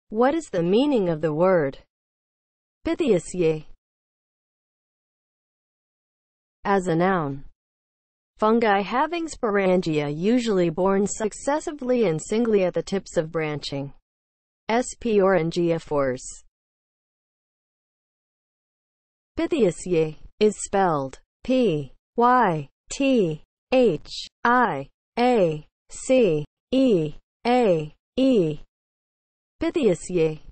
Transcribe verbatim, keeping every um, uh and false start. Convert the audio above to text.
What is the meaning of the word PYTHIACEAE as a noun? Fungi having sporangia, usually borne successively and singly at the tips of branching sporangiophores. PYTHIACEAE is spelled P Y T H I A C E A E. PYTHIACEAE.